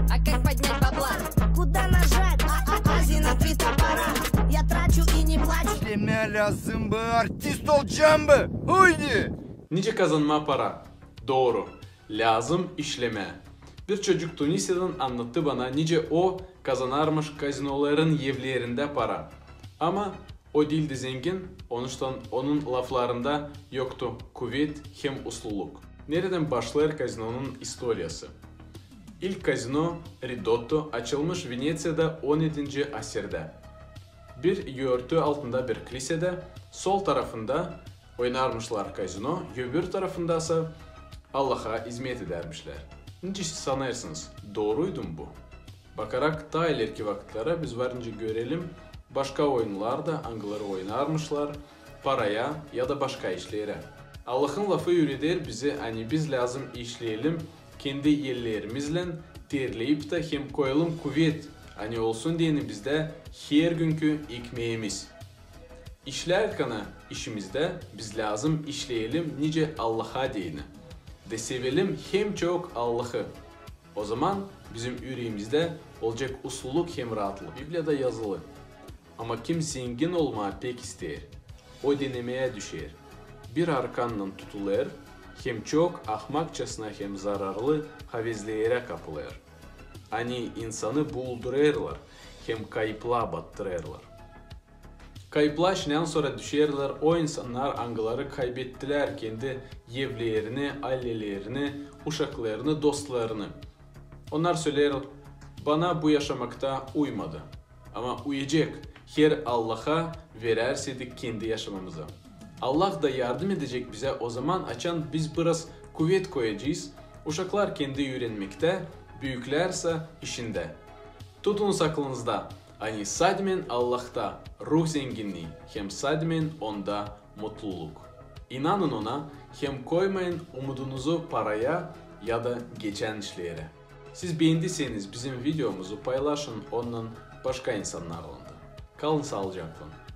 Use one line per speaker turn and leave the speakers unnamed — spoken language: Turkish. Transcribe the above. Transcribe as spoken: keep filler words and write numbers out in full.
А как поднять бабла?
Куда нажать? Азина триста пора. Я трачу и не плачу.
İşleme lazım bu, artist olacağım bu. Haydi.
Nice kazanma para? Doğru. Lazım işleme. Bir çocuk Tunisya'dan anlattı bana nice o kazanarmış gazinoların evlerinde para. Ama o değildi zengin, onuştan onun laflarında yoktu kuvvet hem usluluk. Nereden başlar gazinonun historiası? İlk gazino Ridotto açılmış Venetsia'da on yedinci asırda. Bir yörtü altında bir kilisede sol tarafında oynarmışlar gazino, öbür tarafında ise Allah'a hizmet edermişler. Nice sanarsınız, doğruydu mu bu? Bakarak daha ileriki vakitlere biz varınca görelim, başka oyunlarda angıları oynarmışlar, paraya ya da başka işlere. Allah'ın lafı yürüder bize, hani biz lazım işleyelim, kendi yerlerimizle terleyip de hem koyalım kuvvet, hani olsun diyeni bizde her günkü ekmeğimiz. İşlerken işimizde biz lazım işleyelim nice Allah'a diyeni. De sevelim hem çok Allah'ı. O zaman bizim yüreğimizde olacak usulluk hem rahatlık. Biblia'da yazılı. Ama kim zengin olmayı pek ister, o denemeye düşer. Bir arkandan tutulur, hem çok ahmakçasına hem zararlı havezlere kapılır. Hani insanı buldururlar, hem kayıpla battırırlar. Kayıplaştıktan sonra düşerler, o insanlar angıları kaybettiler kendi evlerini, ailelerini, uşaklarını, dostlarını. Onlar söyler, bana bu yaşamakta uymadı. Ama uyacak, her Allah'a vererseydik kendi yaşamamıza. Allah da yardım edecek bize, o zaman açan biz biraz kuvvet koyacağız. Uşaklar kendi öğrenmekte, büyüklerse işinde. Tutunuz aklınızda. Hani sadmen Allah'ta ruh zenginliği, hem sadmen onda mutluluk. İnanın ona, hem koymayın umudunuzu paraya ya da geçen işlere. Siz beğendiyseniz bizim videomuzu paylaşın, ondan başka insanlarla da. Kalın sağlıcakla.